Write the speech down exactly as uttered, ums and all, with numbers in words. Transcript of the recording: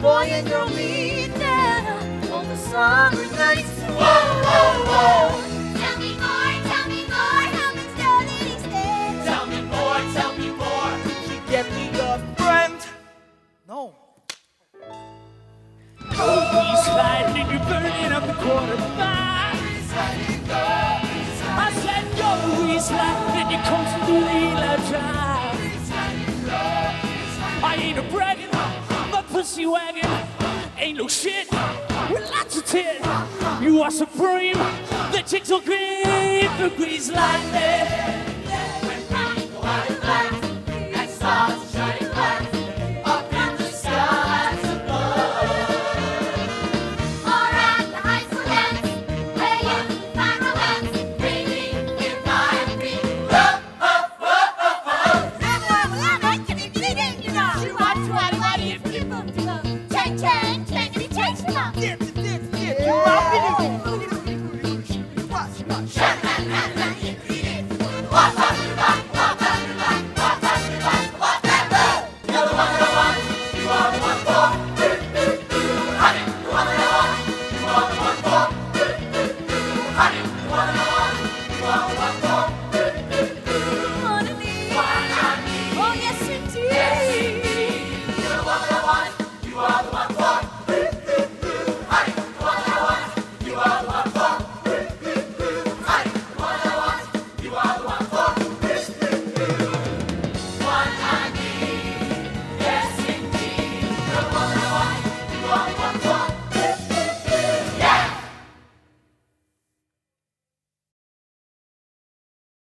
boy and girl meet down on the summer nights. Whoa, whoa, whoa. Tell me more, tell me more, how much dough did he spend? Tell me more, tell me more. She get me a friend. No. Oh, we sliding and you're burning up the quarter mile. I said, go, we sliding and you're coasting through the Eli Drive. I ain't a bragging, my pussy wagging, ain't no shit, with lots of tit. You are supreme, the chicks will green for Grease Lightning. When we go out in black, I saw